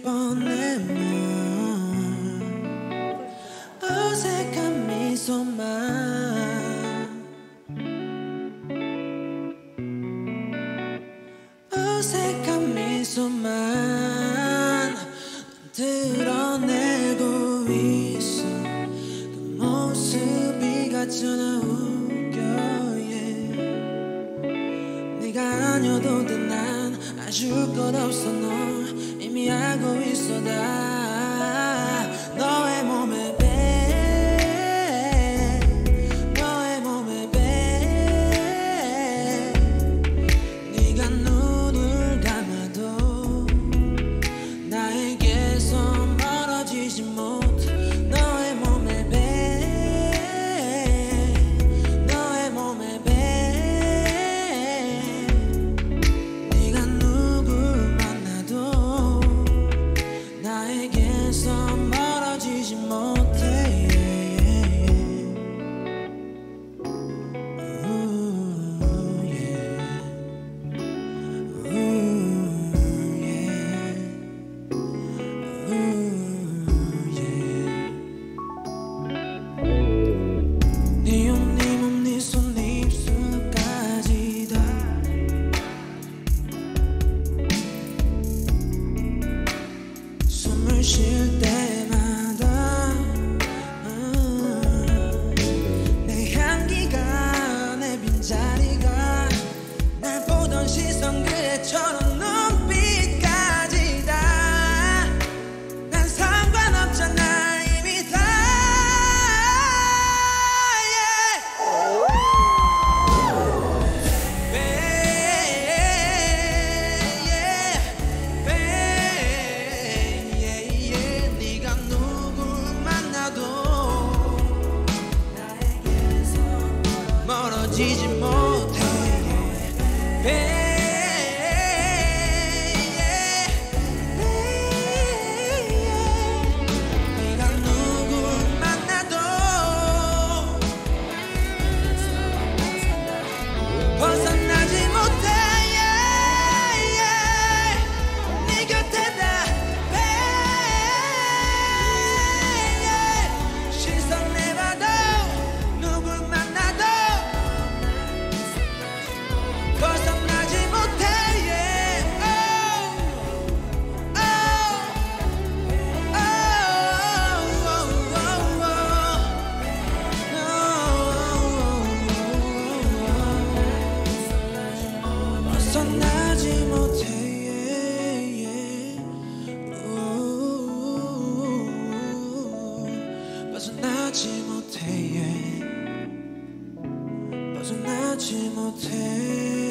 뻔해 뭐 어색한 미소만 어색한 미소만 드러내고 있어. 그 모습이 가짜나 웃겨 yeah. 네가 아니어도 돼 난 아줄 것 없어. 너 이미 알고 있어 다. 너의 몸에 너의 몸에 네가 눈을 감아도 나에게서 멀어지지 못해. 너의 몸에 너의 몸에 네가 누굴 만나도 나에게서 멀어지지 못해 Ooh, yeah. Ooh, yeah. 네 옷, 네 몸, 네 손, 네 입술까지 다 숨을 쉴 때마다 내 향기가 내 빈자리가 날 보던 시선 그래 저런 눈빛까지 다 난 상관없잖아 이미 다 네가 누굴 만나도 나에게서 멀어지지 못해 네가 누굴 만나도 벗어나지 못해 네 곁에다 시선 내봐도 누굴 만나도 벗어나지 못해 벗어나지 못해 벗어나지 못해 벗어나지 못해